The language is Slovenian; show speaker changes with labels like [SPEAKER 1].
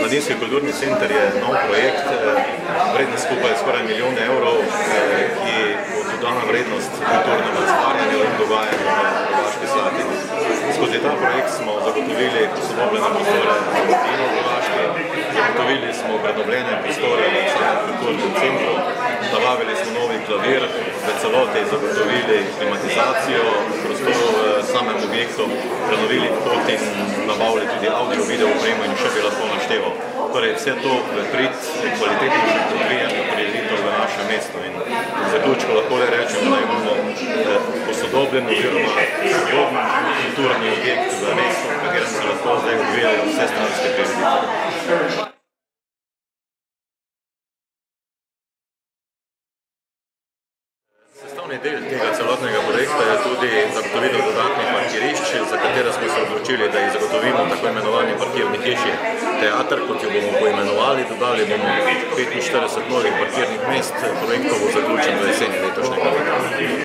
[SPEAKER 1] Mladinski kulturni center je nov projekt, vreden skupaj skoraj €1 milijon, ki bo dodana vrednost kulturnemu ustvarjanju in dogajanju v Rogaški Slatini. Skozi ta projekt smo zagotovili posodobljene prostore za mladino v Rogaški, zagotovili smo prenovljene prostore v samem kulturnem centru, nabavili smo novi klavir, v celoti zagotovili klimatizacijo prostorov v samem objektu, prenovili pot in nabavili tudi audio-video opremo in še bi lahko našteval. Torej vse to v prid kvalitetnemu odvijanju prireditev v našem mestu. In v zaključku lahko le rečemo, da imamo posodobljen oziroma sodoben kulturni objekt v mestu, v katerem se lahko zdaj odvijajo vse stranske prireditve. Sestavni del tega celotnega projekta je tudi zagotovitev dodatnih parkirišč, za katere smo se odločili, da jih zagotovimo tako imenovani parkirni hiši Teater, kot jo bomo poimenovali. Dodali bomo 45 novih parkirnih mest, projekt bo zaključen v jeseni letošnjega leta.